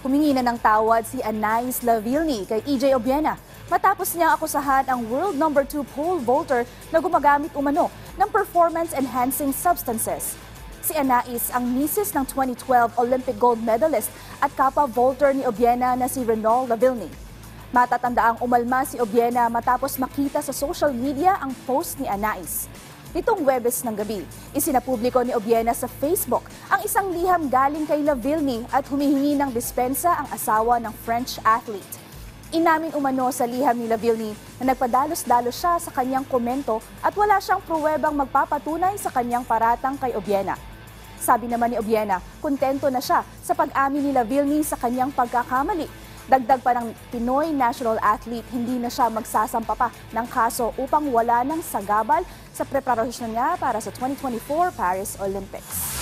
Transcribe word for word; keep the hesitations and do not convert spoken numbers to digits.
Humingi na ng tawad si Anais Lavilni kay E J Obiena matapos niyang akusahan ang world number two pole vaulter na gumagamit umano ng performance-enhancing substances. Si Anais ang misis ng twenty twelve Olympic gold medalist at kapwa vaulter ni Obiena na si Renol Lavilni. Matatandaang umalma si Obiena matapos makita sa social media ang post ni Anais. Nitong Huwebes ng gabi, isinapubliko ni Obiena sa Facebook ang isang liham galing kay Lavilni at humihingi ng dispensa ang asawa ng French athlete. Inamin umano sa liham ni Lavilni na nagpadalos-dalos siya sa kanyang komento at wala siyang pruwebang magpapatunay sa kanyang paratang kay Obiena. Sabi naman ni Obiena, kontento na siya sa pag-amin ni Lavilni sa kanyang pagkakamali. Dagdag pa ng Pinoy national athlete, hindi na siya magsasampa pa ng kaso upang wala ng sagabal sa preparasyon niya para sa twenty twenty-four Paris Olympics.